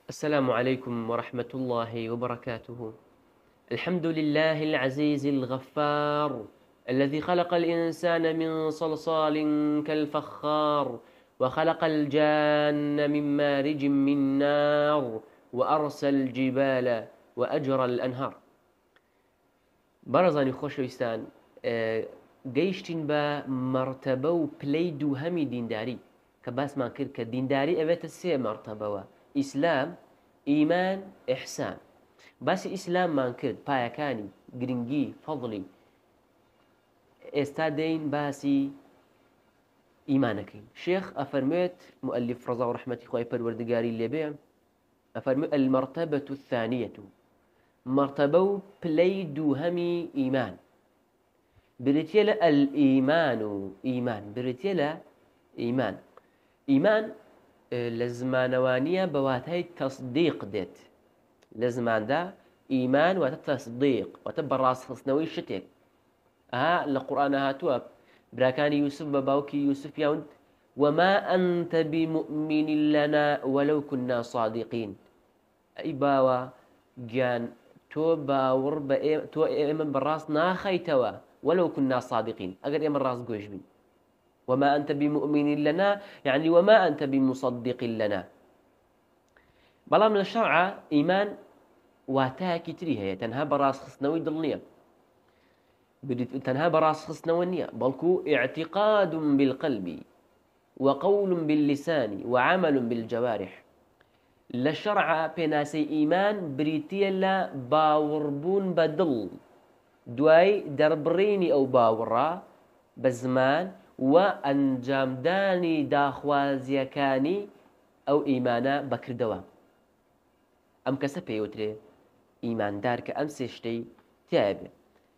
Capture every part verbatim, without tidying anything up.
السلام عليكم ورحمة الله وبركاته. الحمد لله العزيز الغفار الذي خلق الإنسان من صلصال كالفخار، وخلق الجان من مارج من نار، وأرسل الجبال وأجرى الأنهار. بەڕێزانی خۆشەویستان، گەیشتین بە مەرتەبە و پلەی دووهەمی دینداری کە باسمان کرد کە دینداری ئەوێتە سێ مەرتەبەوە: ئیسلام، ئیمان، ئیحسان. باسی ئیسلاممان کرد، پایەکانی گرنگی فەضڵی. ئێستا دەین باسی ئیمانەکەین. شێخ ئەفەرموێت، مؤلف ڕەزا و ڕەحمەتی خۆی پەروەردگاری لێبێ، ئەفەرموێت المەرتەبەة الثانیەة، مرتبة و پلەی دووهەمی ئیمان بریتیە لە ئەلئیمان و ئیمان بریتیە لە ئیمان. ئیمان لە زمانەوانیە بە واتای تەصدیق دێت. لە زماندا ئیمان واتە تەصدیق، واتە بەڕاستخستنەوەی شتێک. ئەها لە قورئانە هاتووە براکانی یوسف بە باوکی یوسف یاون وما أنت بمؤمن لنا ولو كنا صادقين. ئەی باوە گیان، تۆ باوەڕ بە تۆ ئێمە بەڕاست ناخەیتەوە ولو كنا صادقين، ئەگەر ئێمە ڕاست گۆش بین. وما أنت بمؤمن لنا يعني وما أنت بمصدق لنا. بەڵام لە شەرعە ئیمان واتایەکی تری هەیە، تەنها بەڕاستخستنەوەی دڵ نییە، تەنها بەڕاستخستنەوە نییە، بەڵکو اعتقاد بالقلب وقول باللسان وعمل بالجوارح. لە شەرعە پێناسەی ئیمان بریتیە لە باوەڕبوون بە دڵ، دوای دەربڕینی ئەو باوەڕە بە زمان و ئەنجامدانی داخوازیەکانی ئەو ئیمانە بەکردەوە. ئەم کەسە پێوترێ ئیماندار کە ئەم سێ شتەی تایە بێ.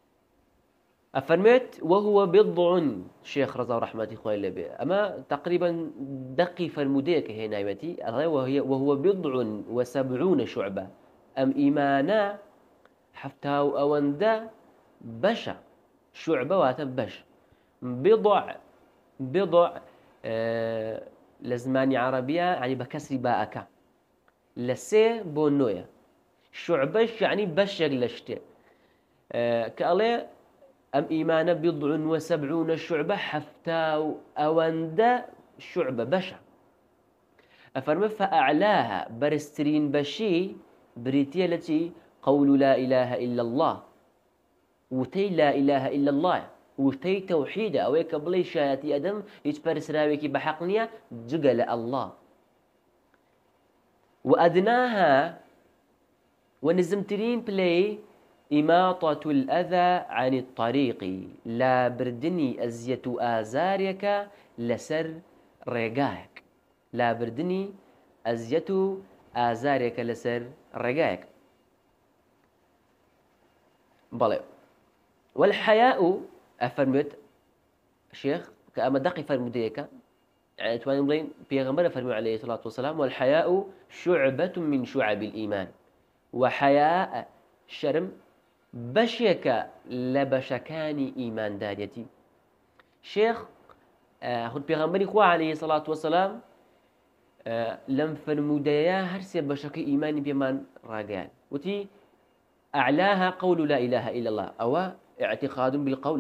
ئەفەرمێت وهو بضع، شێخ ڕەزا و ڕەحمەتی خۆی لێبێ، ئەمە تقریبا دەقی فەرمودەیەکە هێناوەتی، وهو بضع وسبعون شعبة. ئەم ئیمانە حەفتا و ئەوەندە بەشە. شعبە واتە بەش. بضع بضع لە زمانی عەرەبیە ینی بە کەسری باءەکە، لە سێ بۆ نۆیە. شعبەش یعنی بەشێک لە شتێ کە ئەڵێ ئەم ئیمانە بضع وسبعون شعبة، حەفتا و ئەوەندە شعبە بەشە. ئەفەرمێ فأعلاها، بەرزترین بەشی بریتیە لە چی؟ قول لا إله إلا الله، وتەی لا إله إلا الله، وتەی تەوحیدە، ئەوەیە کە بڵێ شایەتی ئەدەم هیچ پەرسراوێکی بەحەق نییە جگە لە ئەڵڵا. وأدناها، ونزمترين بلاي إماطة الأذى عن الطريق، لا بردني أزية آزارك لسر رقاك، لا بردني أزية آزارك لسر رقاك. بلى. والحياء أفرمت شيخ كأما دقي فرمديك، يعني تواني بلين بيغمبر فرمي عليه الصلاة والسلام والحياء شعبة من شعب الإيمان. وحياء شرم بەشێکە لە بەشەکانی ئیمانداریەتی. شێخ خود پێغەمبەری خوا عەلەیهی سەڵات وەسەلام لەم فەرمودەیە هەر سێ بەشەکەی ئیمانی پێمان ڕاگەیان. وتی ئەعلاها قول لا إله إلا الله، ئەوە اعتقاد بالقول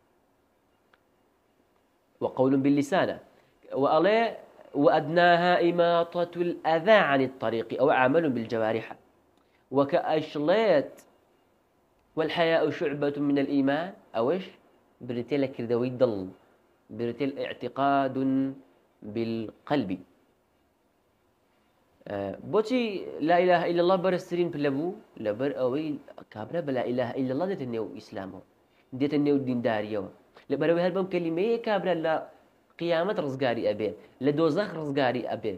وقول باللسان، وأڵێ وأدناها إماطة الأذى عن الطريق أو عمل بالجوارح. وكأشليت والحياء شعبة من الإيمان، أوش بريتيل كردوي ضل، بريتيل اعتقاد بالقلب. أه بوتي لا إله إلا الله برسترين بلبو لبر أوي كابرا بلا إله إلا الله ديت النيو إسلامه، ديت النيو دين داريو لبر أوي هربم كلمة كابرا لا قيامة رزقاري أبي، لدوزخ رزقاري أبي.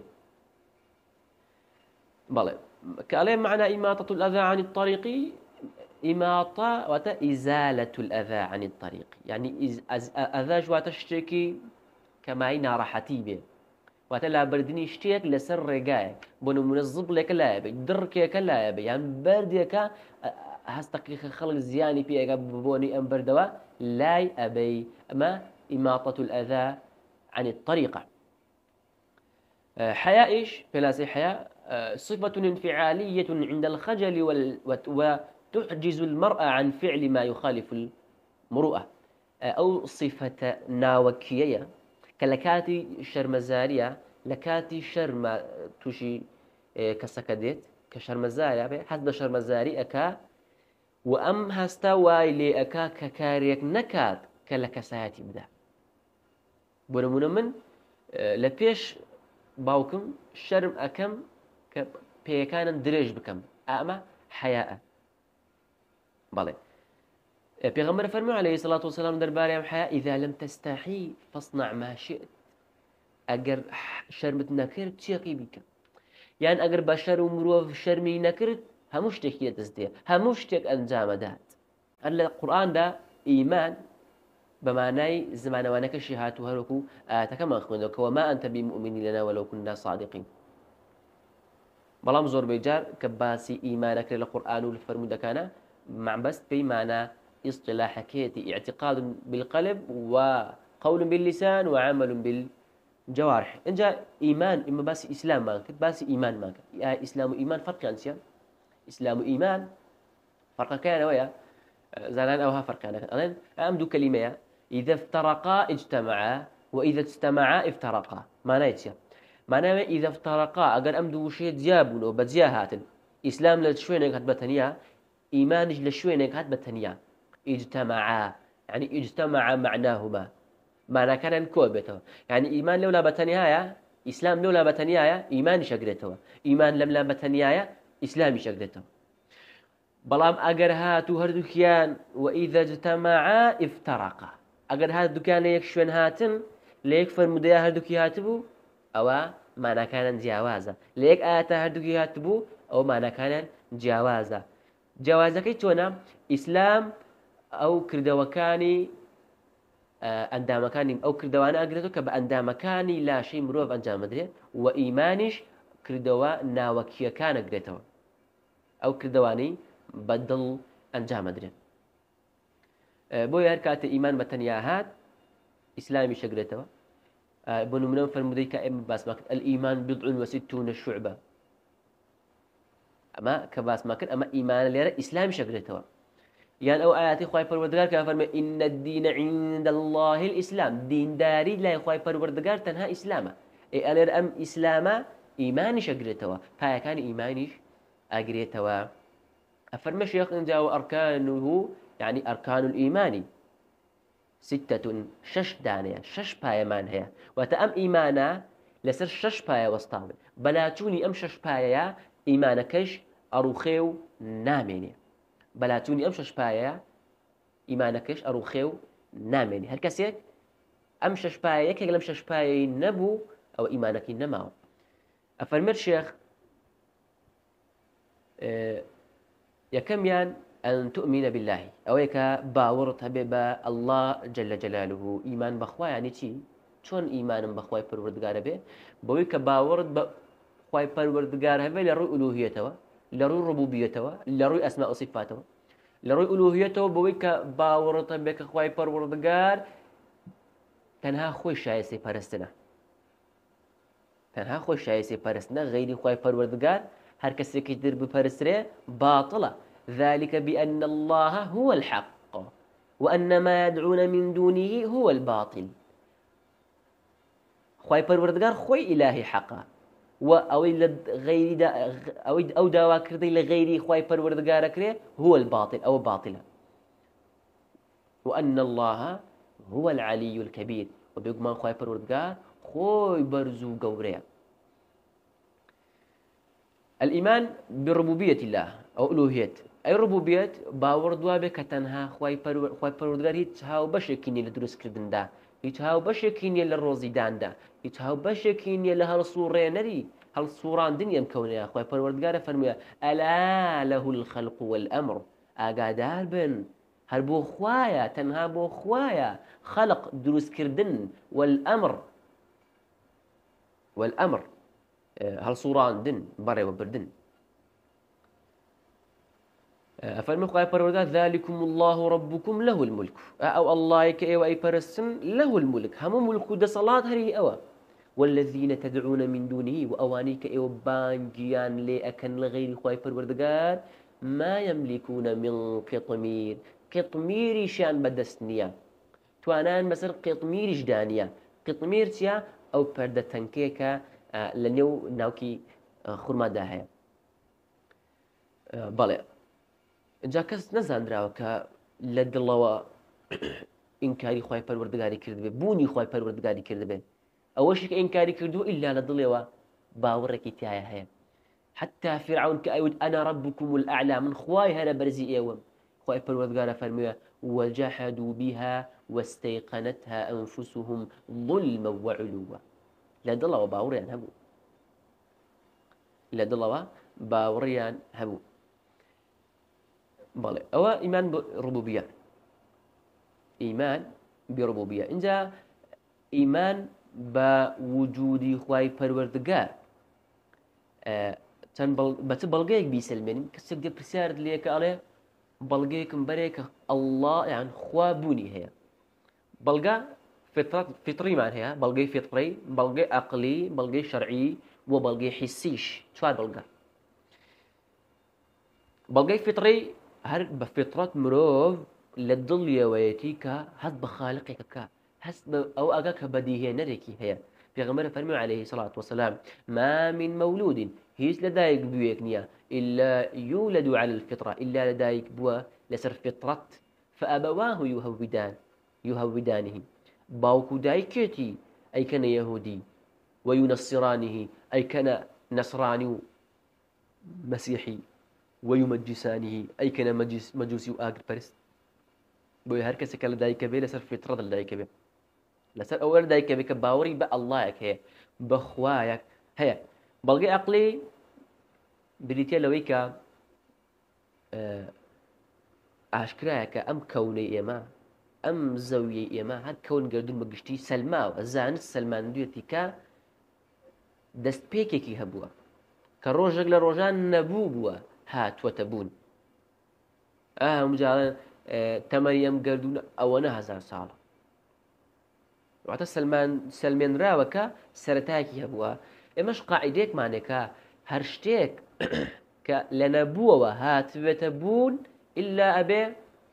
بلى كالي معنى إماطة الأذى عن الطريق، إماطة وتا إزالة الأذى عن الطريق، يعني أذى جوات اشتكي كما هي راحتي به، وتا لا بردني اشتيك لسر رقايك بنو منظب لك لا يبي درك لا يبي، يعني بردك هستقي خلق زياني فيك بوني أم بردوا لا أبي. أما إماطة الأذى عن الطريقة. حياء إيش؟ فلاسي حياء صفة انفعالية عند الخجل وتحجز المرأة عن فعل ما يخالف المروءة. أو صفة ناوكية كلكاتي شرمزارية لكاتي شرم توشي كسكدت كشرمزارية حسب شرمزاري أكا وأم هستا وايلي أكا ككاريك نكات كلكساتي بدا بونمونا من لبيش باوكم شرم أكم كبيكانا دريج بكم أما حياء بالي پیغمبر فرموا عليه الصلاة والسلام درباري ام حياء إذا لم تستحي فاصنع ما شئت أجر شرمت نكرت تشيقي بك يعني أجر بشر ومروف شرمي نكرت هموش تكية تزدية هموش تك أنجام دات القرآن ده إيمان بمعنى زمان وانك الشهات وهركو آتكما أخوانك وما أنت بمؤمن لنا ولو كنا صادقين بلام زور بيجار كباسي إيمانك للقرآن والفرمودة كان مع بس بمعنى اصطلاح كيتي اعتقاد بالقلب وقول باللسان وعمل بالجوارح إن جاء إيمان إما بس إسلام ماك بس إيمان ماك يا إسلام وإيمان فرق أنسيا إسلام وإيمان فرق كان ويا زالان أوها فرق كان الآن أمدو كلمة إذا افترقا اجتمعا وإذا اجتمعا افترقا ما نايتيا معناه إذا افترقا أجر أمدو شيء جابون وبجياهات إسلام لشوينك هتبتنيا إيمانج لشوينك هتبتنيا اجتمعا يعني اجتمع معناهما معنى كان كوبته يعني إيمان لولا بتنيايا إسلام لولا بتنيايا إيمان شقرته إيمان لم لا بتنيايا إسلام شقرته بلام أجر هاتو هردوكيان وإذا اجتمعا افترقا أجر هات دكان يكشون هاتن ليك فرموديا هردوكي هاتبو أو معنى كان جوازا ليك آتا هردوكي هاتبو أو معنى كان جوازا جوازك تونا إسلام أو كردوكاني أندامكاني أو كردوانا أقرأتك بأندامكاني لا شيء مروف أنجام مدري وإيمانش كردوا ناوكيا كان أقرأتوا أو كردواني بدل أنجام مدري بو يركات إيمان بتنياهات إسلامي شقرأتوا بنو منهم فالمديكة إم باس ماكت الإيمان بضع وستون شعبة أما كباس ماكت أما إيمان ليرى إسلامي شقرأتوا يعني أو آياتي خواهي پروردگار كما فرمي إن الدين عند الله الإسلام دين داري لا خواهي پروردگار تنها إسلاما إيه ألير أم إسلاما إيمانيش أقريتوا فهي كان إيمانيش أقريتوا أفرمي شيخ إن جاءوا أركانه يعني أركان الإيمان ستة شش دانية شش بايمان هي وتأم إيمانا لسر شش بايا وسطامي بلاتوني أم شش بايا إيمانكش أروخيو ناميني بلاتوني أم شش بايا إيمانكش أروخيو ناميني هل كسيك أم شش بايا يكي لم شش بايا نبو أو إيمانك نماو أفرمي الشيخ أه يكميان أن تؤمن بالله أو يكا باورت ببا الله جل جلاله إيمان بخوا يعني تي شون إيمان بخواي پروردگار به بوي كباورت بخواي پروردگار به لروي ألوهيته لروي ربوبيته لروي أسماء وصفاته لروي ألوهيته بوي كباورت بك خواي پروردگار تنها خوي شايسي پرستنا تنها خوي شايسي پرستنا غيري خواي پروردگار هر کسی که در بپرسره باطله ذلك بأن الله هو الحق وأن ما يدعون من دونه هو الباطل خواهي پروردگار خوي إلهي حقا و أو غير دا أو أو دعوة كردي لغيري خواهي پروردگار كره هو الباطل أو باطلة وأن الله هو العلي الكبير وبيقمان خواهي پروردگار خوي برزو قوريه الإيمان بربوبية الله أو ألوهية أي ربوبية باور دوابه كتنها خواي پروردگار هیچ هاو بشكيني لدروس كردن دا هیچ هاو بشكيني للروزي دان دا هیچ هاو بشكيني لهالصورة نري هالصوران دنيا مكونها خواي پروردگار فرمي ألا له الخلق والأمر أقادار بن هربو خوايا تنها بو خوايا خلق دروس كردن والأمر والأمر هالصوران دن بري وبردن أفرمي خواهي پروردگار ذلكم الله ربكم له الملك أو الله كأي وأي پرستن له الملك همو ملك دا صلاة هري أوا والذين تدعون من دونه وأوانيك إيو بانجيان لي أكن لغير خواي پروردگار ما يملكون من قطمير قطميري شان بدستنيا توانان مثلا قطميريش دانيا قطمير تيا أو پردة تنكيكا لنيو ناوكي خورما داهية بەڵێ اینجا کەس نەزانراوە کە لە دڵەوە ئینکاری خوای پەروەردگاری کردبێ بوونی خوای پەروەردگاری کردبێ ئەوەشی کە ئینکاری کردووە ئیلا لە دڵێەوە باوەڕێکی تایە هەیە حتى فرعون کە ئەیوت ئەنا ربكم الأعلى من خوای هەرە بەرزی ئێوەم خوای پەروەردگارە فەرموویە وجحدوا بها واستيقنتها أنفسهم ظلما وعلوا لە دڵەوە باوەڕیان هەبوو لە دڵەوە باوەڕیان هەبوو بەڵێ ئەوە ئیمان ڕوبوبیە ئیمان بڕوبوبیە اینجا ئیمان بە وجودی خوای پەروەردگار چەند بە چ بەڵگەیەک بیسەلمێنین کەسێک دێ پرسیارت لێکە ئەڵێ بەڵگەیەکم بەرێکە ئەڵڵا یان خوا بوونی هەیە بەڵگە فیتڕیمان هەیە بەڵگەی فیتڕی بەڵگەی عەقلی بەڵگەی شەرعی و بەڵگەی حیسیش چوار بەڵگە بەڵگەی فیتڕی هەر بە فیتڕەت مرۆڤ لە دڵیەوەیەتی کە هەست بە خالقێکەکە هەست بە ئەو ئەگە کە بەدیهێنەرێکی هەیە پێغەمبەر فەرمووی عەلەیهی سەڵات وەسەلام ما من مەولود هیچ لەدایک بوویەک نییە إلا يولد على الفطرة إلا لدایک بووە لەسەر فیتڕەت فأبواه يهودان يهودانه باوکو دایکێتی ئەیکەنە یەهودی وينصرانه ئەیکەنە نەسڕانی و مەسیحی ويمجسانه ئەیکەنە مەجوسی و ئاگرپەرست بۆیە هەر کەسێکە لەدایکە بێ لەسەر فیتڕەت لەدایکە بێ لەسەر ئەوە لەدایکە بێ کە باوەڕی بە ئەڵڵایەک هەیە بە خوایەک هەیە بەڵگەی عەقلی بریتە لەوەی کە ئاشکرایە کە ئەم کەونەی ئێمە ئەم زەویەی ئێمە هەر کەون گەردون بە گشتی سەلماوە زانست سەلماندوێتی کە دەستپێکێکی هەبووە کە ڕۆژێک لە ڕۆژان نەبوو بووە هاتووەتە بوون ئەم جاڵێن تەمەنی ئەم گەردون ئەوەنە هەزار ساڵە واتە سەلمێنراوەکە سەرەتایەکی هەبووە ئێمەش قاعیدەیەکمانێکە هەر شتێک کە لە نەبووەوە هاتوێتە بوون ئیلا ئەبێ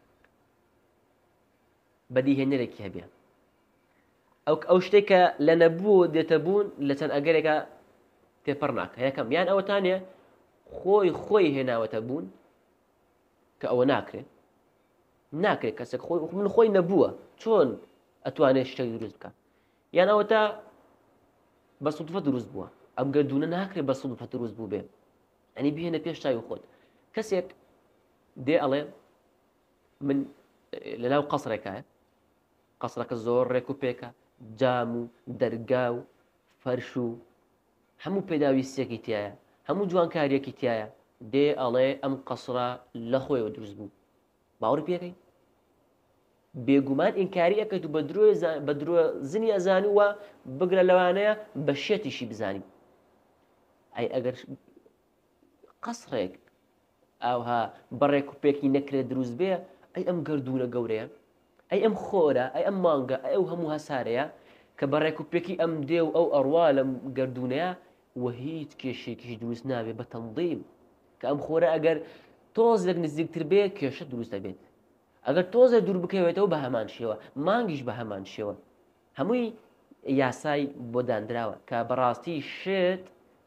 بەدیهێنەرێکی هەبێ ئەو شتێکە لە نەبووە دێتە بوون لە چەند ئەگەرێکە تێپەڕ ناکە یەکەم یان ئەوەتانێ خۆی خۆی هێناوەتە بوون کە ئەوە ناکرێت ناکرێت کەسێک خۆی من خۆی نەبووە چۆن ئەتوانێت شتێک دروست بکە یان ئەوەتە بە سودفە دروست بووە ئەم گەردونە ناکرێت بە سودفە دروست بوو بێ ئەنی بهێنە پێش چاوی خۆت کەسێک دێ ئەڵێ من لەناو قەسرێکایە قەسرەکە زۆر ڕێک و پێکە جام و دەرگا و فەرش و هەموو پێداویستێکی تایە هەموو جوانکاریەکی تایە دێ ئەڵێ ئەم قەسرە لە خۆیەوە دروست بوو باوەڕ پێکەی بێگومان ئینکاری ئەکەیت و بە درۆ زنی ئەزانی وە بگرە لەوانەیە بە شێتیشی بزانی ئەی ئەگەر قەسرێک ئاوها بەڕێک و پێکی نەکرێت دروست بێ ئەی ئەم گەردونە گەورەیە ئەی ئەم خۆرە ئەی ئەم مانگە ئەی ئەو هەموو هەسارەیە کە بەڕێک و پێکی ئەم دێ و ئەو ئەڕوا لەم گەردونەیە وە هیچ کێشێکیش دروست نابێت بە تەنظیم کە ئەم خۆرە ئەگەر تۆزێک نزیکتر بێ کێشە دروست دەبێت ئەگەر تۆزە دوور بکەوێتەوە بە هەمان شێوە مانگیش بە هەمان شێوە هەمووی یاسای بۆ دانراوە کە بەڕاستی شێت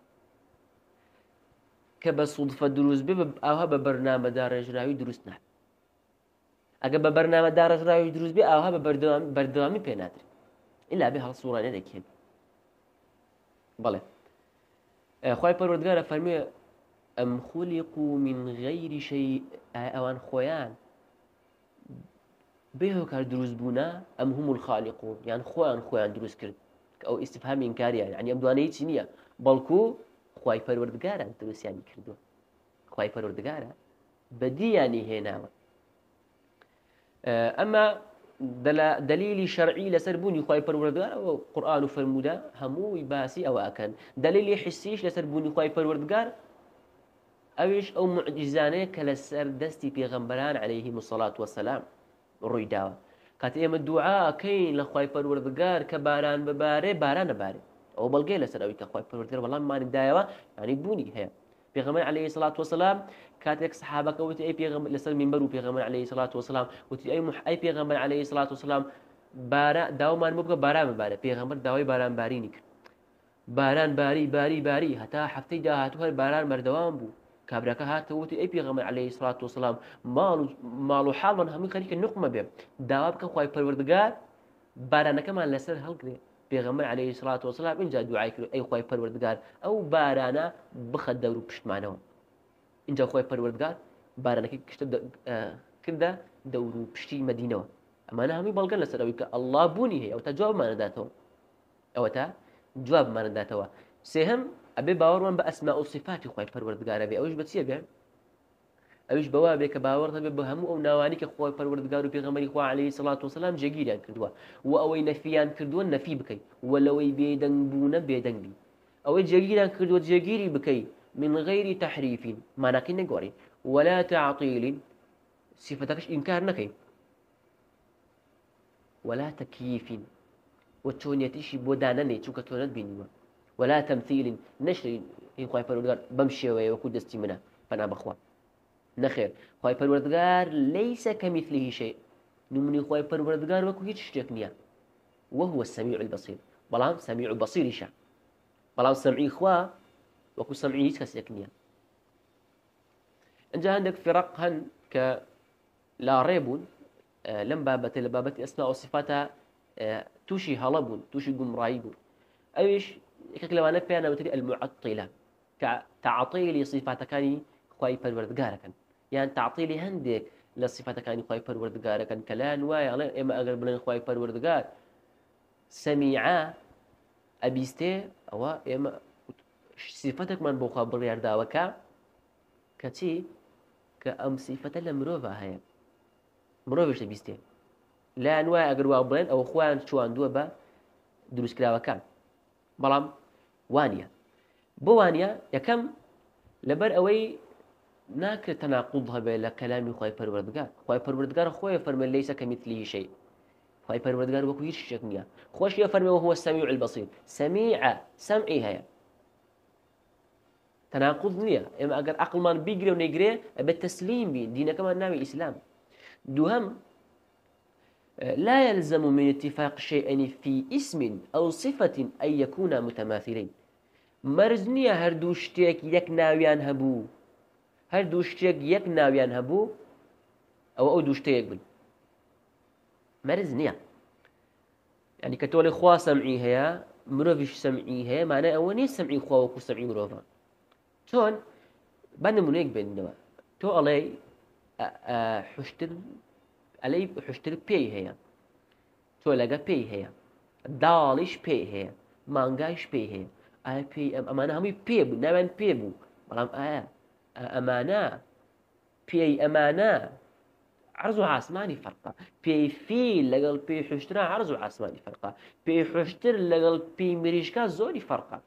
کە بە سودفە دروست بێ ئاها بە بەرنامەدا ڕێژراوی دروست نابێت ئەگە بە بەرنامەدا ڕێژراوی دروست بێ ئاها بە بەردەوامی پێ نادرێت ئیلا بێ هەڵسوڕانێکی هەبێت بەڵێ خوای پەروەردگارە فەرموویە ئەم خولیقوا من غەیری شەیء ئەوان خۆیان بێ هۆکار دروست بوونا ئەم هوم الخالقون یان خۆیان خۆیان دروست کرد کە ئەو ئیستیفهامی ئینکاریە یعنی ئەم دوانەیە هیچی نییە بەڵکو خوای پەروەردگارە دروستیانی کردووە خوای پەروەردگارە بەدییانی هێناوە ئەمە دلیلی شەرعی لەسەر بوونی خوای پەروەردگار و قورئان و فەرموودە هەمووی باسی ئەوە ئەکەن دلیلی حسیش لەسەر بوونی خوای پەروەردگار ئەویش ئەو معجزانەیە کە لەسەر دەستی پێغەمبەران عەلەیهیمو السەڵات وەسەلام ڕووی داوە کاتێ ئێمە دوعا ئەکەین لە خوای پەروەردگار کە باران ببارێ باران نەبارێ أو بلغي لسر أوي كخواي پروردگار والله ما ندايوا يعني بوني هي پیغمبر عليه الصلاة والسلام كاتك صحابك وتي أي پیغمبر لسر منبر وبيغمبر عليه الصلاة والسلام وتي أي مح أي پیغمبر عليه الصلاة والسلام بارا داومان مبقى بارا مبارا پیغمبر داوي باران باريني كرد باران باري باري باري هتا حفتي دا هاتو هر باران مردوان بو كابراكا هاتو وتي أي پیغمبر عليه الصلاة والسلام مالو مالو حال من همي خليك النقمة بهم داوابك خواي پروردگار بارانك مان لسر هلقري پیغمبر عليه الصلاة والسلام إنجا دعاء كرو أي خواي پروردگار أو بارانا بخد دورو بشت معناه إنجا خواي پروردگار بارانا كشت كده دورو بشتي مدينة أما أنا همي بلغن لسر أوي الله بوني هي أو تجواب ما نداته أو تا جواب ما نداته سهم أبي باور من بأسماء وصفات خواي پروردگار أبي أوش بتسيه بيع أوش بوابه كباور طبي بهمو أو نواني كخواي پروردگار وبيغمبر إخوة عليه الصلاة والسلام جيجيران كردوا وأوي نفيان كردوا نفي بكي ولوي بيدن بونا بيدن بي أوي جيجيران كردوا جيجيري بكي من غير تحريف ما ناكي نقوري ولا تعطيل صفتكش إنكار نكي ولا تكييف وتونيتيشي بودانني تشوك تونت بينيوا ولا تمثيل نشر إخوة پروردگار بمشي ويكود استمنا فنا بخوا نخير خواهي پروردگار ليس كمثله شيء نمني خواهي پروردگار وكو هيك شتكنيا وهو السميع البصير بلام سميع بصير شا بلام سمعي خواه وكو سمعي هيك شتكنيا انجا عندك فرق هن ك لا ريبون آه لم بابت لبابت اسماء وصفاتها آه توشي هلبون توشي قمرايبون ايش كلمه نفي وتري المعطله كتعطيل صفات كاني خواهي پروردگار كان يعني تعطيلي هندك لصفات كاني خواهي پروردگار كان كلان واي اما اگر بلن خواهي پروردگار سميعا ابيستي او اما صفتك من بوخا بريار داوكا كتي كأم صفة لمروفا هي مروفش ابيستي لا انواع اگر وابلن او خوان شوان دوبا دروس كلاوا كان بلام وانيا بوانيا يكم لبر اوي ناكر تناقضها بين كلام خواهي پروردگار خواهي پروردگار خواه فرمي ليس كمثله شيء خواهي پروردگار وكو هيش شكنيا خوش يفرمي وهو السميع البصير سميع سمعي هيا تناقض نية اما اگر عقل من بيقري ونيقري بالتسليم بي دينا كمان ناوي الاسلام دوهم لا يلزم من اتفاق شيئين في اسم او صفة ان يكونا متماثلين مرزنية هردوشتك يك ناويان هبو هر دوشتێک یەک ناویان هەبوو ئەوە ئەو دوشتەیەک بن مەرز نییە یعنی کە تۆڵێ خوا سەمعی هەیە مرۆڤیش سەمعی هەیە مانای ئەوە نییە سەمعی خوا وەکو سەمعی مرۆڤە چۆن با نمونەیەک بێنینەوە تۆ ئەڵێ حوشتر ئەلەی حوشتر پێی هەیە تۆ لەگە پێی هەیە داڵیش پێی هەیە مانگایش پێی هەیە ئایا پێی ئەمانە هەمووی پێ بوو ناویان پێ بوو بەڵام ئایا أمانة بي أمانة عرض عاسماني فرقة بي في لقل بي حشترا عرض عاسماني فرقة بي حشتر لقل بي مريشكا زوري فرقة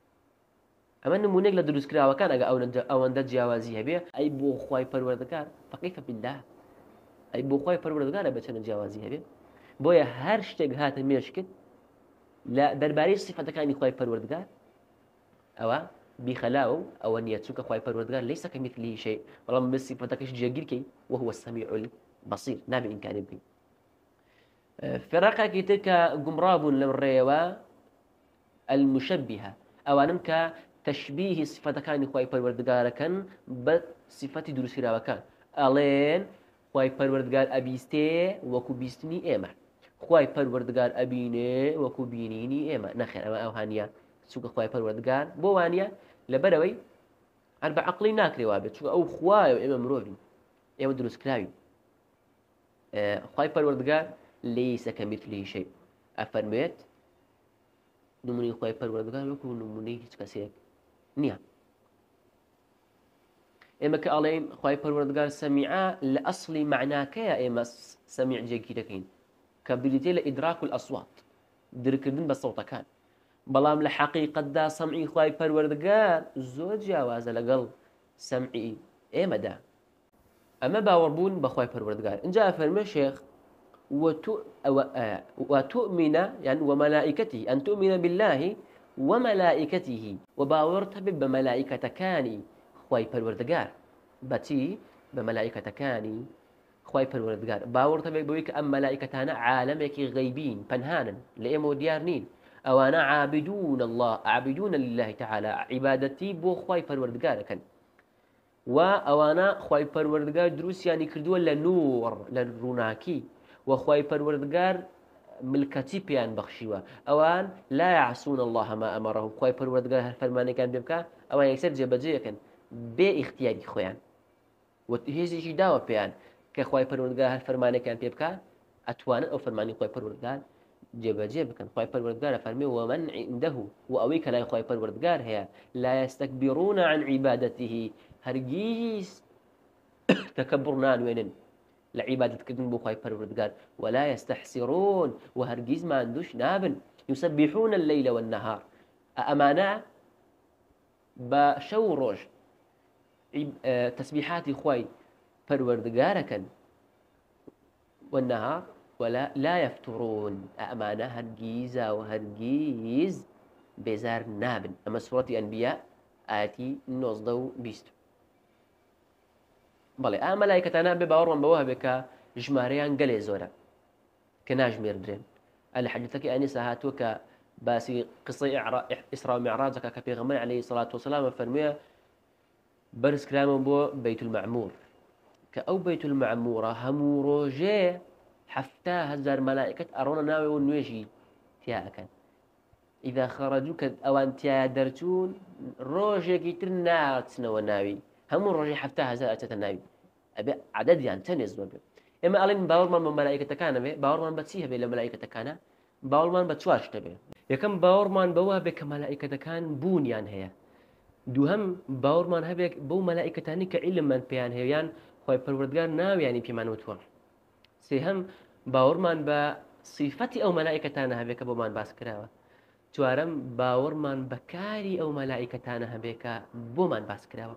أما نمونيك لدروس كرا وكان أقا أو أندد جاوازيها بيه أي بو خواي پروردگار فكيف بالله أي بو خواي پروردگار بچن جاوازيها بيه بويا هر شتك هات ميشكت لا درباري صفة كاني خواي پروردگار أو بخلاو أو أن يتسوك خواهي پروردگار ليس كمثله شيء والله بس صفتكش جاگيركي وهو السميع البصير نابع إن كان بي فرقة تلك قمراب للريوة المشبهة أو أنك تشبيه صفتكان خواهي پروردگار كان بصفة دروسي راوكان ألين خواهي پروردگار أبيستي وكو بيستني إيما خواهي پروردگار أبيني وكو بينيني إيما نخير أما أوهانيا سوق خواهي پروردگار بوانيا لبروي أربع عقلي ناكري وابد شو أو خواهي إما مروفي إما دروس كلاوي أه خواهي پروردگار ليس كمثله شيء أفرميت نموني خواهي پروردگار وكو نموني هيش كسيك نيا إما كألين خواهي پروردگار سميعا لأصل معناك يا إما سميع جيكي لكين كبريتي لإدراك الأصوات دركردن بالصوت كان بلام لحقيقة دا سمعي خواهي پروردگار زود جاوازة لقل سمعي ايه مدى اما باوربون بخواهي پروردگار انجا فرمي الشيخ وتؤ... وتؤمن يعني وملائكته أن تؤمن بالله وملائكته وباورت بملائكة كاني خواي پروردگار بتي بملائكة كاني خواي پروردگار باورت بويك أم ملائكتنا عالمك غيبين پنهانا لإمو ديارنين أوانا عابدون الله عابدون لله تعالى عبادتي بو خواي پروردگار كان وأوانا خواي پروردگار دروس يعني كردوا لنور لروناكي وخواي پروردگار ملكتي بيان بخشيوا أوان لا يعصون الله ما أمرهم خواي پروردگار هر فرماني كان بيبكا أوان يكسر جبجيه كان بي اختياري خويان وهيزي شي داوا بيان كخواي پروردگار هر فرماني كان بيبكا أتوانا أو فرماني خواي پروردگار جبجيه بكن خواي پروردگار فرمي ومن عنده وأويك لا خواي پروردگار هي لا يستكبرون عن عبادته هرگيز تكبرنان وينن لعبادة كدن بو خواي پروردگار ولا يستحسرون وهرگيز ما عندوش نابن يسبحون الليل والنهار أمانا بشو روج تسبيحات خواي پروردگاركن والنهار ولا لا يفترون أمانا هرگيزا وهرگيز بزار نابن أما سورة أنبياء آتي نوزدو بيستو بەڵێ ئا مەلایکەتانە بێ باوەڕمان بەوە هەبێ کە ژمارەیان گەلێ زۆرە کە ناژمێردرێن ئە لە حەدیثەکەی ئەنیسا هاتووە کە باسی قسەی ئیسرا و میعراجەکە کە پێغەمبەر عەلەیهی سەڵات وسەلام فەرموویە بەرز کرامەوە بۆ بەیت المەعموور کە ئەو بەیت المەعموورە هەموو ڕۆژێ حەفتا هەزار مەلایکەت ئەڕۆنە ناوێ و نوێژی تیا ئەکەن ئیذا خەرەجوو کە ئەوان تیا دەرچوون ڕۆژێکی تر ناچنەوە ناوی همون ڕۆژی حەفتا هەزار ئەچێتە ناوی ئەبێ عەدەدیان چەندێ زۆر بێ ئێمە ئەڵێن باوەڕمان بە مەلایکەتەکانە بێ باوەڕمان بە چی هەبێ لە مەلایکەتەکانە باوەڕمان بە چوار شتە بێ یەکەم باوەڕمان بەوە هەبێ کە مەلایکەتەکان بوونیان هەیە دووهەم باوەڕمان هەبێ بەو مەلایکەتانی کە عیلممان پێیان هەیە یان خۆی پەروەردگار ناویانی پێمان وتووە سێهەم باوەڕمان بە صیفەتی ئەو مەلایکەتانە هەبێ کە بۆمان باس کراوە چوارەم باوەڕمان بە کاری ئەو مەلایکەتانە هەبێ کە بۆمان باس کراوە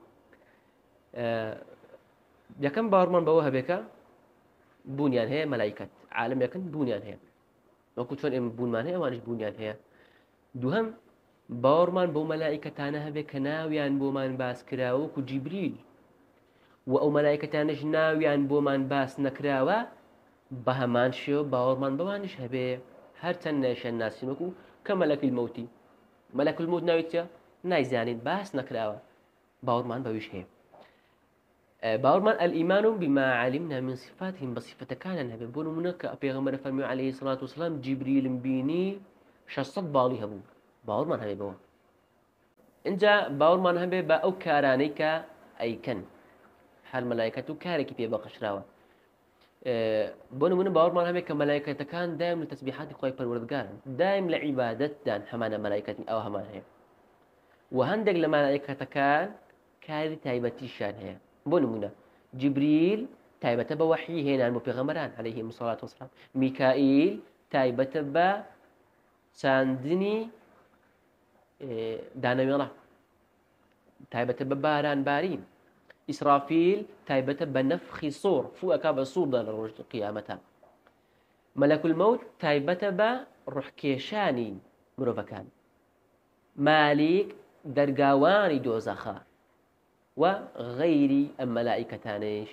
یەکەم باوەڕمان بەوە هەبێکە بوونیان هەیە مەلایکەت عالم یەکەن بوونیان هەیە وەکو چۆن ئێمە بوونمان هەیە ئەوانش بوونیان هەیە دووهەم باوەڕمان بەو مەلایکەتانە هەبێ کە ناویان بۆمان باس کراوە وەکو جیبریل و ئەو مەلایکەتانەش ناویان بۆمان باس نەکراوە بە هەمان شێوە باوەڕمان بەوانش هەبێ هەرچەند نەیشان ناسین وەکو کە مەلەکل مەوتی مەلەکل مەوت ناوی چییە نایزانین باس نەکراوە باوەڕمان بەویش هەیە باورمان الإيمان بما علمنا من صفاتهم بصفة كان هبه بونو منك پیغمبر فرمي عليه الصلاة والسلام جبريل بيني شصد بالي هبو باورمان هبه بوا انجا باورمان هبه با او كارانيك اي كن حال ملائكتو كاريكي بي بقشراوه بونو من باورمان هبه كملائكة كان دائم لتسبيحات خوي پروردگار دائم لعبادت دان همانا ملائكة او همان هي وهندق لملائكة كان كاري تايبتي شان هي بۆ نمونە جبریل تایبەتە بە وەحی هێنان بۆ پێغەمبەران عەلەیهیم سەڵات وسەلام میکائیل تایبەتە بە چاندنی دانەوێڵە تایبەتە بە باران بارین ئیسرافیل تایبەتە بە نەفخی سۆڕ فوئەکا بە سووردا لە ڕۆژ قیامەتە مەلەکول مەوت تایبەتە بە ڕوحکێشانی مرۆڤەکان مالیک دەرگاوانی دۆزەخە وغير الملائكتانيش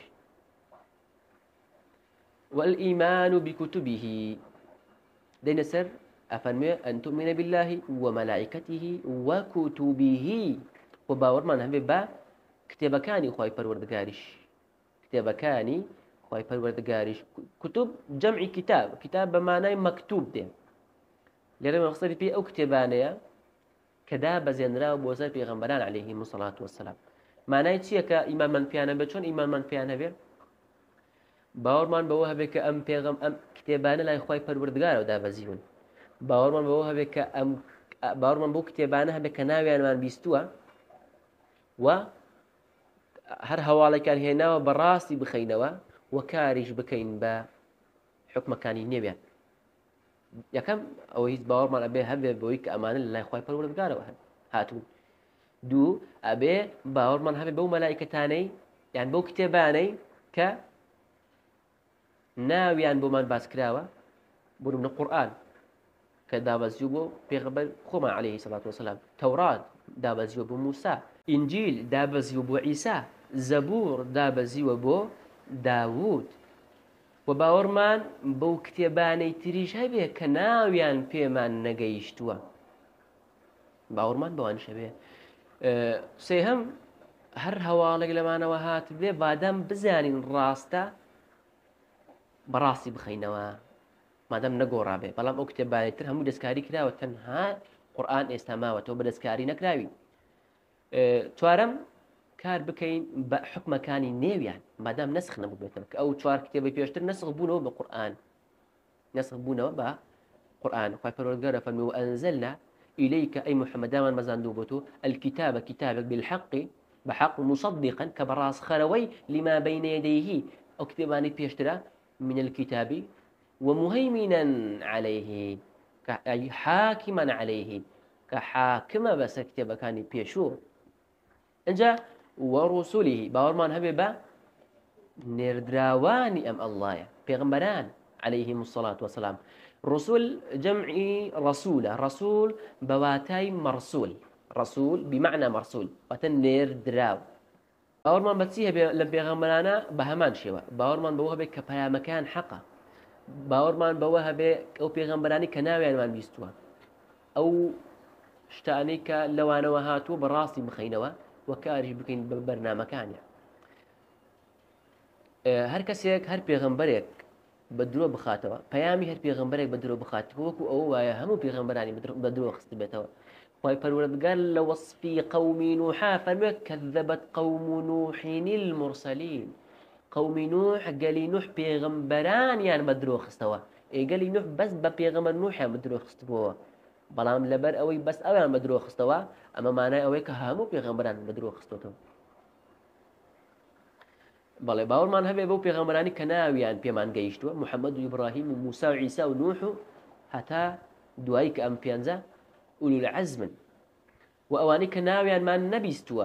والإيمان بكتبه دين سر أفرمي أن تؤمن بالله وملائكته وكتبه وباور من هم با كتابكاني خواي پروردگارش كتابكاني خواي پروردگارش كتب جمع كتاب كتاب بمعنى مكتوب ده لأنه مقصد فيه أو كتابانية كدا بزينرا وبوزر پیغمبران عليهم الصلاة والسلام معنای چییە کە ئیمانمان پێیانە بێت چۆن ئیمانمان پێیانە بێت باوەڕمان بەوە هەبێت کە ئەم پێغەم ئەم کتێبانە لای خۆی پەروەردگارەوە دابەزیون باوەڕمان بەوە هەبێت کە ئەم باوەڕمان بۆ کتێبانە هەبێت کە ناویانمان بیستووە و هەر هەواڵێکیان هێناوە بەڕاستی بخەینەوە و کاریش بکەین بە حکمەکانی نێویان یەکەم ئەوە هیچ باوەڕمان ئەبێ هەبێت بەوەی کە ئەمانە لە لای خۆی پەروەردگارەوە هاتوون دوو ئەبێ باوەڕمان هەبێ بەو مەلایکەتانەی یان بەو کتێبانەی کە ناویان بۆمان باس کراوە بۆ نمونە قورئان کە دابەزیوو بۆ پێغەمبەر خۆمان عەلەیهی سەڵات وەسەلام، تەورات دابەزیوە بۆ موسا، ئینجیل دابەزیوە بۆ عیسا، زەبوور دابەزیوە بۆ داوود. و باوەڕمان بەو کتێبانەی تریش هەبێ کە ناویان پێمان نەگەیشتووە، باوەڕمان بەوانش هەبێ. سێهەم هەر هەواڵێک لەمانەوە هات بێ بادەم بزانین ڕاستە بەڕاستی بخەینەوە، مادەم نەگۆڕابێ. بەڵام ئەو کتێبانەی تر هەموو دەستکاری کراوە، تەنها قورئان ئێستا ماوەتەوە بە دەستکاری نەکراوی. چوارەم کار بکەین بە حکمەکانی نێویان مادام نەسخ نەبووبێتەوە، کە ئەو چوار کتێبەی پێشتر نەسخ بوونەوە بە قورئان، نەسخ بوونەوە بە قورئان. خوای پەروەردگار فەرمووی وأنزلنا إليك أي محمد من مزاندو بوتو الكتاب كتابك بالحق بحق مصدقا كبراس خروي لما بين يديه أو كتاباني بيشترى من الكتاب ومهيمنا عليه أي حاكما عليه كحاكم بس كتاب كان بيشو انجا ورسله باورمان هبه نردراواني أم الله پیغمبران عليهم الصلاة والسلام. رسول جمعي رسولة، رسول بواتاي مرسول، رسول بمعنى مرسول وتنير دراو. باورمان بتسيها لم بيغمرانا بهمان شوا، باورمان بوها بك كبايا مكان حقه، باورمان بوها بك أو بيغمراني كناوي عنوان بيستوا أو شتانيك لوانا وهاتو براسي بخينوا وكارج بكين برنامج كان يعني. هر کەسێک هەر پێغەمبەرێک بەدرۆ بخاتەوە، پەیامی هەر پێغەمبەرێک بەدرۆ بخاتەوە، وەکو ئەو وایە هەموو پێغەمبەرانی بەدرۆ خست بێتەوە. خوای پەروەردگار لە وەصفی قەومی نوحا فەرمووی کەذەبەت قەوم نوح المرسلین. قەومی نوح گەلی نوح پێغەمبەرانیان بەدرۆ خستەوە، ئێگەلی نوح بەس بە پێغەمبەر نوحیان بەدرۆ خستبووە، بەڵام لەبەر ئەوەی بەس ئەویان بەدرۆ خستەوە ئەمە مانای ئەوەی کە هەموو پێغەمبەران بەدرۆ خستەوە. بەڵێ باوەڕمان هەبێ بەو پێغەمبەرانی کە ناویان پێمان گەیشتووە، محەممەد و ئیبراهیم و موسا و عیسا و نوح و هەتا دوایی کە ئەم پێنجە ئولو العەزمن و ئەوانەی کە ناویانمان نەبیستووە.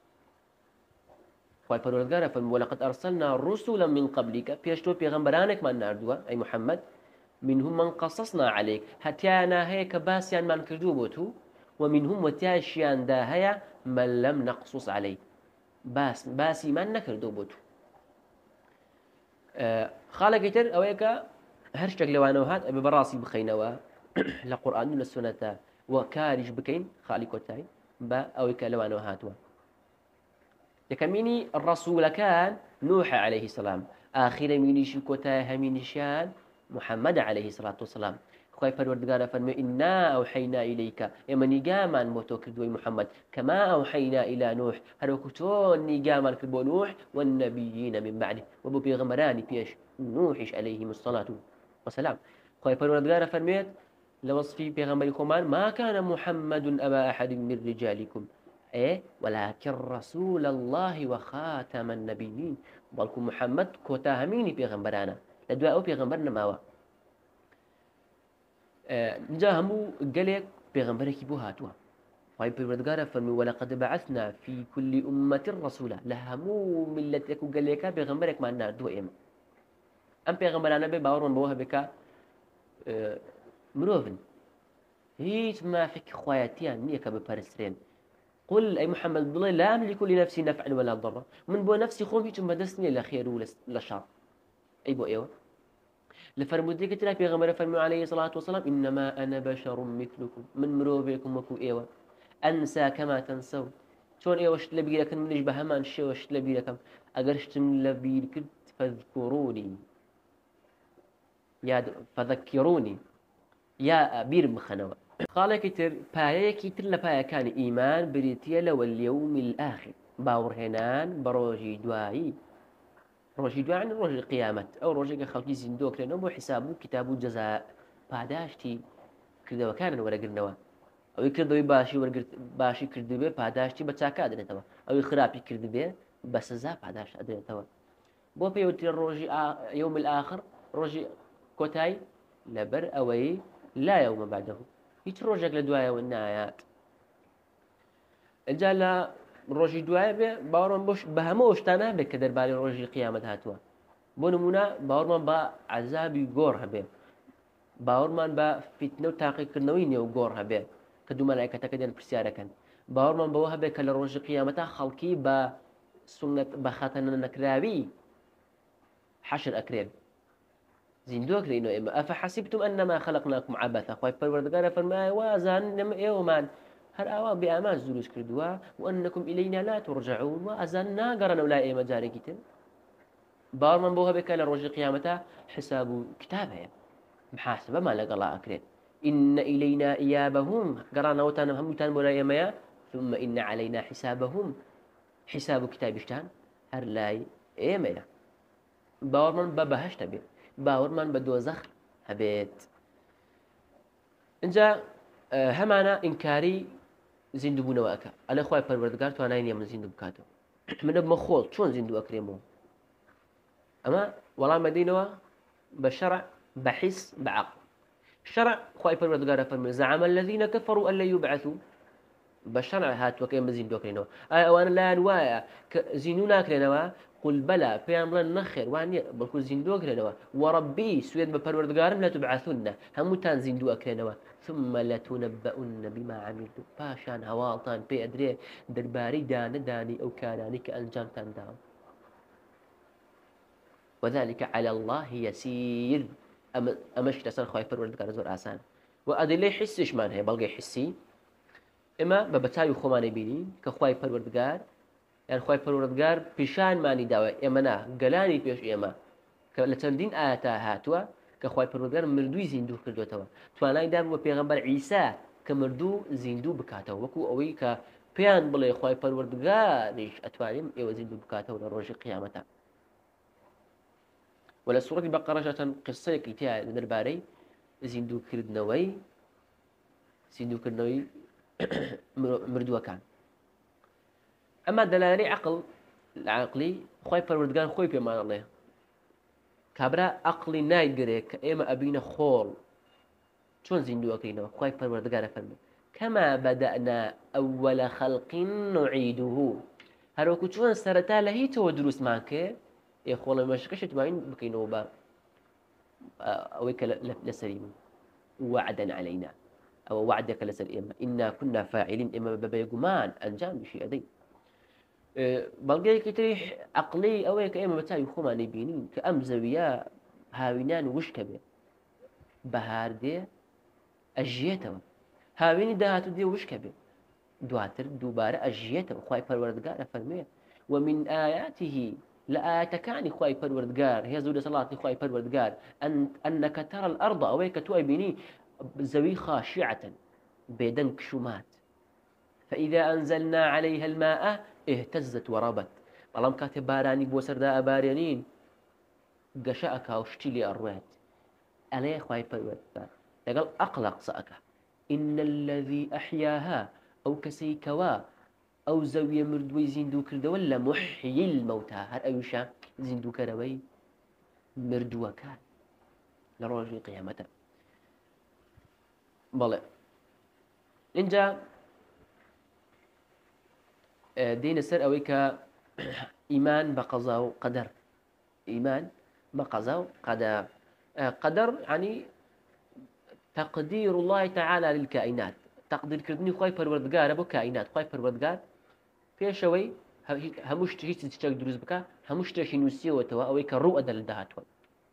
خوای پەروەردگار فەرمووی وەلەقەد ئەرسەلنا ڕوسولا من قەبلیک، پێش تۆ پێغەمبەرانێکمان ناردووە ئەی محەممەد، منهم من قەسەسنا عەلەیک، هەتیانە هەیە کە باسییانمان کردووە بۆ تو، ومنهم وەتیاشیاندا هەیە من لەم نەقسوس عەلەیک، باس باسیمان نەکردووە بۆ تو. خاڵێکی تر ئەوەیە کە هەر شتێک لەوانەوە هات ئەبێ بەڕاستی بخەینەوە لە قورئان و لە سونەتە و کاریش بکەین خاڵی کۆتایی بە ئەوەی کە لەوانەوە هاتووە. یەکەمینی ڕەسوولەکان نوح عەلەیهی سەلام، ئاخیرەمینیشی کۆتایە هەمینیشیان محەممەد عەلەیهی سەڵات وسەلام. خوای پەروەردگارە فەرمووی ئینا ئەوحەینا ئیلەیکە، ئێمە نیگامان بۆ تۆ کردووەی محەممەد، کەما ئەوحەینا ئیلا نوح، هەروەکو تۆ نیگامان کرد بۆ نوح والنەبیین من بعده و بۆ پێغەمبەرانی پێش نوحیش عەلەیهیم الصەلاة وسەلام. خوای پەروەردگارە فەرموویێت لە وەصفی پێغەمبەری خۆمان ما كان محمد أبا أحد من رجالكم إيه ولكن رسول الله وخاتم النبيين، بەڵکو محەممەد کۆتا هەمینی پێغەمبەرانە، لە دوای ئەو پێغەمبەر نەماوە. جا هەموو گەلێک پێغەمبەرێکی بۆ هاتووە. خوای پەروەردگارە فەرمووی وەلەقەد بەعەثنا في كل أمة رسولا، لە هەموو میلەتێک و گەلێکە پێغەمبەرێکمان ناردووە ئێمە. ئەم پێغەمبەرانە بێ باوەڕمان بەوە هەبێ کە مرۆڤن، هیچ مافێکی خوایەتیان نییە کە بپەرسترێن. قل أي محمد بڵێ لا أملك لنفسي نفعا ولا ضرا، من بۆ نفسی خۆم هیچم بەدەست نییە لە خێر و لە شەڕ. ئەی بۆ ئێوە لفرموديك ترى في غمرة فرموا عليه الصلاة والسلام إنما أنا بشر مثلكم، من مروبكم وكو إيوة أنسى كما تنسون. شون إيوة شت لبي لكن منش بهمان شو شت لبي لكم أجرشت من لبي لكم فاذكروني يا فذكروني يا أبير مخنوة. قال كتر بايا كتر لبايا كان إيمان بريتيا واليوم الآخر، باورهنان بروجي دواي، ڕۆژی دوای عن ڕۆژی قیامەت، ئەو ڕۆژێکە خەڵکی زیندۆکرێنەوە بۆ حیساب و کتاب و جەزا پاداشتی کردەوەکانن وەرەگرنەوە. ئەوەی کردەوەی باشی وەرگرت باشی کردبێ پاداشتی بە چاکە ئەدرێتەوە، ئەوەی خراپی کردبێ بە سزا پاداش ئەدرێتەوە. بۆ پێوتری ڕۆژی یوم الآخر، ڕۆژی کۆتایی، لەبەر ئەوەی لا یومە بعدەه، هیچ ڕۆژێک لە دوایەوە نایات. ئەجا لە ڕۆژی دوایە بێ باوەڕمان بۆش بە هەموو شتانە بێت کە دەربارەی ڕۆژی قیامەت هاتووە. بۆ نمونە باوەڕمان بە عەزابی گۆڕ هەبێ، باوەڕمان بە فیتنە و تاقیکردنەوەی نێو گۆڕ هەبێت کە دوو مەلایکەتەکە دێن پرسیارەکەن باوەڕمان بەوە هەبێت کە لە ڕۆژی قیامەتە خەڵکی بە سنت بە خەتەنە نەکراوی حەشر ئەکرێن زیندوو ئەکرێنەوە ئێمە ئەفەحەسیبتم ئەنەما خەلەقناکم عەبەثە خوای پەروەردگارە فەرمایە وازان لەمە ئێوەمان هەر ئاوا بێ ئامانج دروست کردووە و ئەنەکم ئیلەینا لا تورجعون و ئەزان ناگەڕێنەوە لای ئێمە جارێکی تر باوەڕمان بەوە هەبێت کە لە ڕۆژی قیامەتە حساب و کتاب هەیە محاسبەمان لەگەڵا ئەکرێت إن إلينا إيابهم قرانا وتانا هم تان ولا يميا ثم إن علينا حسابهم حساب كتابشتان هر لاي إيميا باورمان ببهشت بيت باورمان بدوزخ هبيت انجا همانا إنكاري زندو بونواكا أنا خواهي پروردگار تو أنا من زندو بكاتو من بمخول شون زندو أكريمو أما والله مدينوا بشرع بحس بعقل شرع خواهي پروردگار فرمي زعم الذين كفروا أن لا يبعثوا بشرع هات وكيم زندو أكرينوا أي أوانا لا نوايا زينونا أكرينوا قل بلى بيان بلن نخر واني بلكو زندو أكرينوا وربي سويد بپروردگارم لا تبعثون هموتان زندو أكرينوا ثم لتنبؤن بما عملتم باشان هوالتان بي أدري درباري دان داني أو كاناني كأنجامتان داو وذلك على الله يسير أما أمش لسان خواهي پروردگار زور آسان وأدلي حسش من هي بلغي حسي إما ببتايو خماني بيني كخواهي پروردگار يعني خواهي پروردگار بيشان ماني داوي إما نا قلاني بيش إما لتندين آتا هاتوا كخواهي پروردگار مردوي زندو كردو توا تواناي دام وبيغمبر عيسى كمردو زندو بكاتو وكو أوي كبيان بلي خواهي پروردگار نيش أتوانيم إيو زندو بكاتو لروج قيامتا ولا سورة البقرة جاءت قصة كتير درباري زندو كردنوي زندو كردنوي مردوه كان أما دلالي عقل العقلي خوي پروردگار خوي بيمان الله كابرا عقلي نايد قريك إما أبينا خول شون زندو أكرينا خوي پروردگار فرمي كما بدأنا أول خلق نعيده هروكو شون سرتا لهي تو دروس معك يا خولا مشكش تبعين بكينو با أويك لسليم وعدا علينا أو وعدك لسليم إنا كنا فاعلين إما ببيقمان أنجام بشيء أدي بلقي كتريح عقلي أويك إما بتاعي خما نبينين كأمزويا هاوينان وش كبير بهار دي أجيته هاويني دهاتو دي وش كبير دواتر دوباره أجيته خواهي پروردگار فرميه ومن آياته لآتكاني خواهي پروردگار هي زود صلاتي خواهي پروردگار أن أنك ترى الأرض أويك توي بيني زوي خاشعة بيدنك شمات فإذا أنزلنا عليها الماء اهتزت وربت والله كاتب باراني بوسر دا بارينين قشأك وشتيلي أروات ألا خواهي پروردگار لقال أقلق سأك إن الذي أحياها أو كسيكوا أو زاوية مردوي زندو كرده ولا محيي الموتى هر أيوشا زندو كروي مردوه كان لروج قيامته بلى إنجا دين السر أويك إيمان بقضاء وقدر إيمان بقضاء وقدر قدر يعني تقدير الله تعالى للكائنات تقدير كردني خواهي پروردگار أبو كائنات خواهي پروردگار پێشەوەی هەموو هیچ شتێک دروست بکە هەموو شتێکی نووسیەوەتەوە ئەوەی کە ڕوو ئەدە لە داهاتوە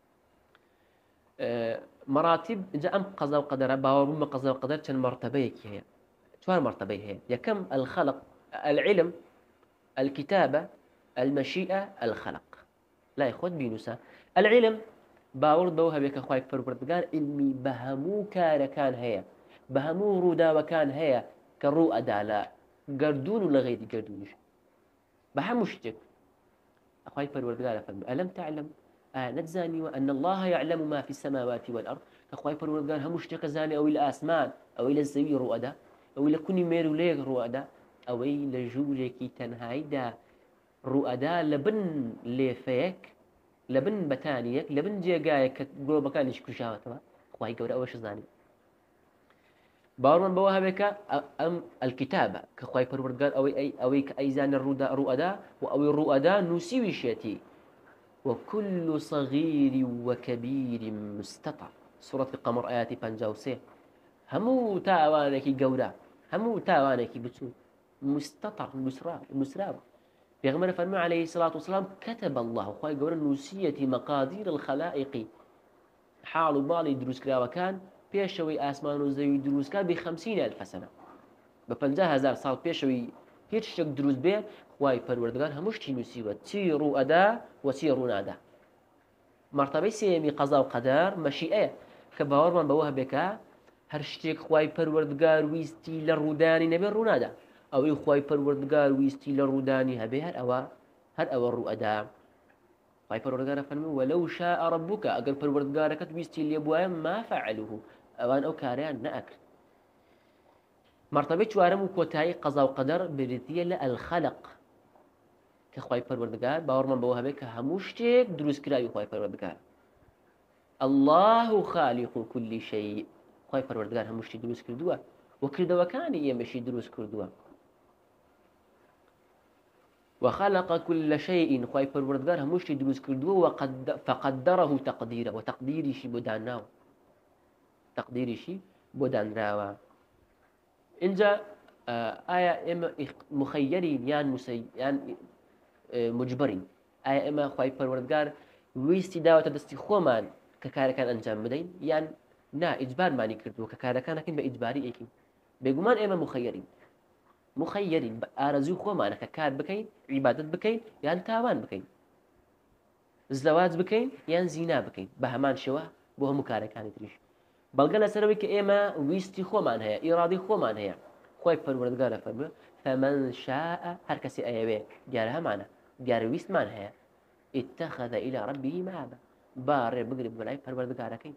مەراتب جا ئەم قەزا و قەدەرە باوەڕ بە قەزا و قەدەر چەند مەرتەبەیەکی هەیە چوار مەرتەبەی هەیە یەکەم الخلق العلم الكتابة المشيئة الخلق لا يخوت بينوسا العلم باوەڕ بەوە هەبێت کە خوای پەروەردگار علمی بە هەموو کارەکان هەیە بە هەموو ڕووداوەکان هەیە کە ڕوو ئەدا لە گردون ولا غير گردونش بهم مشتك أخوي پروردگار فرمي ألم تعلم آه نتزاني وأن الله يعلم ما في السماوات والأرض أخوي پروردگار هم مشتك زاني أو إلى أسمان أو إلى الزوي رؤدا أو إلى كوني ميرو ليك رؤدا أو إلى جولك تنهايدا رؤدا لبن ليفيك لبن بتانيك لبن جيجايك قلوب كانش كشاوتها أخوي قورا أوش زاني باورمان بوها بك أم الكتابة كخواي پروردگار أو أي أو كأيزان الرؤدا رؤدا وأو الرؤدا نسيوي شيتي وكل صغير وكبير مستطر سورة القمر آياتي بانجاوسي همو تاوانكي قورا همو تاوانكي بتون مستطر مسراب مسراب بيغمر فرمي عليه الصلاة والسلام كتب الله خواهي قورا نسية مقادير الخلائق حال بالي دروس كراوة كان بيشوي آسمان وزوي دروس كان بخمسين ألف سنة بفنجاه هزار صار بيشوي هيك شك دروس بيه خواهي پروردگار هموش تي نسيوة تيرو أدا وتيرو نادا مرتبه سيمي قضاء وقدر مشيئة كباور من بوها بكا هر شتێک خوای پەروەردگار ویستی لە ڕوودانی نەبێ ڕوونادا ئەوەی خوای پەروەردگار ویستی لە ڕوودانی هەبێ هەر ئەوە هەر ئەوە ڕوئەدا خوای پەروەردگارە فەرمووی وەلەو شاء ربك ئەگەر پەروەردگارەکەت ویستی لێ بوایە ما فعلوه ئەوان ئەو کاریان نەئەکرد مرتبه چوارەم و کۆتایی قەزا و قەدەر بریتیە لە الخەلق کە خوای پەروەردگار باوەڕمان بەوە هەبێت کە هەموو شتێک دروستکراوی خوای پەروەردگار الله خالق كل شيء خوای پەروەردگار هەموو شتی دروست کردووە و کردەوەکانی ئێمەشی دروست کردووە وخلق كل شيء خوای پەروەردگار هەموو شتی دروست کردووە فقدره تقديرا وتقديريشي بۆ دانراوە تقديريشي بۆ دانراوە اینجا ئایا ئێمە مخەیەرین یان موسەی یان مجبرین ئایا ئێمە خوای پەروەردگار ویستی داوەتە دەستی خۆمان کە کارەکان ئەنجام بدەین یان نا ئیجبارمانی کردووە کە کارەکانەکەین بە ئیجباری ئەیکین بێگومان ئێمە مخەیەرین مخەیەرین بە ئارەزوی خۆمانە کە کار بکەین عیبادەت بکەین یان تاوان بکەین زەواج بکەین یان زینا بکەین بە هەمان شێوە بۆ هەموو کارەکانی تریش بەڵگە لەسەرەوەی کە ئێمە ویستی خۆمان هەیە ئیرادی خۆمان هەیە خۆی پەروەردگارە فەرمووی فمن شاء هەر کەسێ ئەیەوێ دیارە هەمانە دیارە ویستمان هەیە اتخذ إلى ربه مآبا با ڕێ بگرێ بۆ لای پەروەردگارەکەی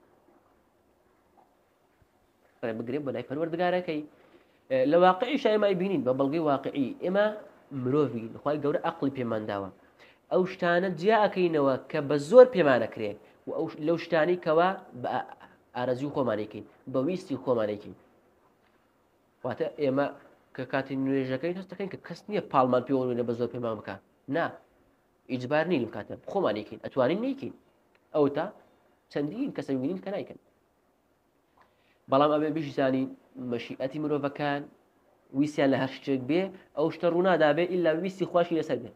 ڕێ بگرێ بۆ لای پەروەردگارەکەی لە واقعیش ئێمە بینین بە بەڵگەی واقعی ئێمە مرۆڤین خوای گەورە عەقڵی پێمان داوە ئەو شتانە جیا ئەکەینەوە کە بە زۆر پێمانەکرێ و ئەو لەو شتانی کەوا بە ئارەزوی خۆمانێکین بە ویستی خۆمانێکین واتە ئێمە کە کاتی نوێژەکەین هەست دەکەین کە کەس نییە پاڵمان پێوەڵێنە بە زۆر پێمان بکات نا ئیجبار نین کاتە خۆمانێکین ئەتوانین نیکین ئەو تا چەندین کەسە بینین کە نایکەن بەڵام ئەبێ بشزانین مەشیئەتی مرۆڤەکان ویسیان لە هەر شتێک بێ ئەو شتە ڕوونادا بێ ئیلا ویستی خواشی لەسەر بێ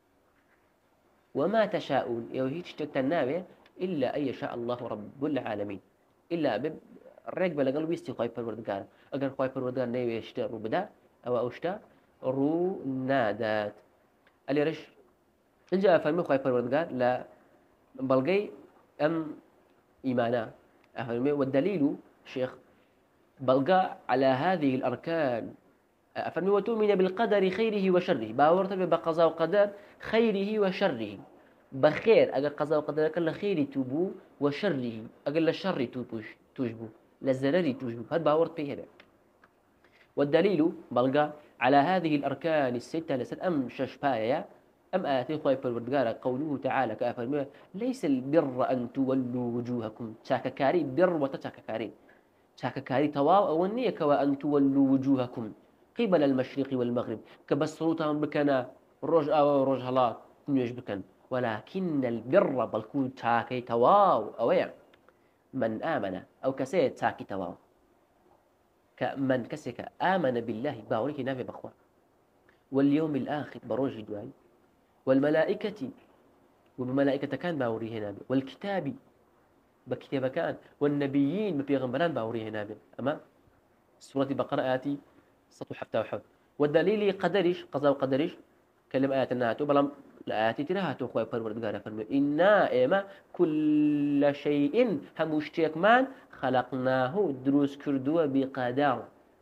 وما تشاءون ئێوە هیچ شتێکتان ناوێ إلا أن يشاء الله رب العالمين إلا بب ڕێک بە لەگەڵ ویستی خوای پەروەردگار ئەگەر خوای پەروەردگار نەیوێ شتە ڕوو بدا ئەوە ئەو شتە ڕوو نادات ئەلێرەش اینجا فەرمی خوای پەروەردگار لە بەڵگەی ئەم ئیمانە ئەفەرمێ والدليل شيخ بلقى على هذه الأركان أفرمي وتؤمن بالقدر خيره وشره باورت بقضاء وقدر خيره وشره بخير أجل قضاء وقدر أجل خير توبو وشره أجل الشر توبوش توجبو للزرر توجبو هذا باورت به هذا والدليل بلقى على هذه الأركان الستة لسد أم ششبايا أم آتي خوي بالوردقارة قوله تعالى كأفرمي ليس البر أن تولوا وجوهكم شاككاري بر وتشاككاري شاككاري تواو أو النية كوا أن تولوا وجوهكم قبل المشرق والمغرب كبسروتهم بكنا رج أو رج هلا نيش بكن ولكن البر بلكون شاكي تواو أويع من آمن أو كسيت شاكي تواو كمن كسك آمن بالله باوريك نافي بخوا واليوم الآخر بروج دواي والملائكة وبملائكة كان باوريه نابي والكتاب بكتاب كان والنبيين ببيغمبران باوريه نابي أما سورة بقرة آتي سطو حفتة وحفت والدليل قدرش قضاء قدرش كلم آيات النهاتو بلام لآياتي تراهاتو خواه پروردگار فرمي إنا إما كل شيء هموشتيك مان خلقناه دروس كردوه بقدر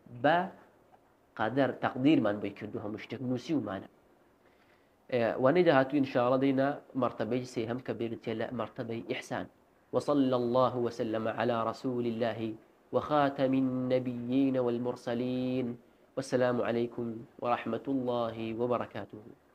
بقدر تقدير من بيكردوه هموشتيك نوسيو مانا وندهاتو إن شاء الله دينا مرتبة سيهم كبير تيلا مرتبة إحسان وصلى الله وسلم على رسول الله وخاتم النبيين والمرسلين والسلام عليكم ورحمة الله وبركاته.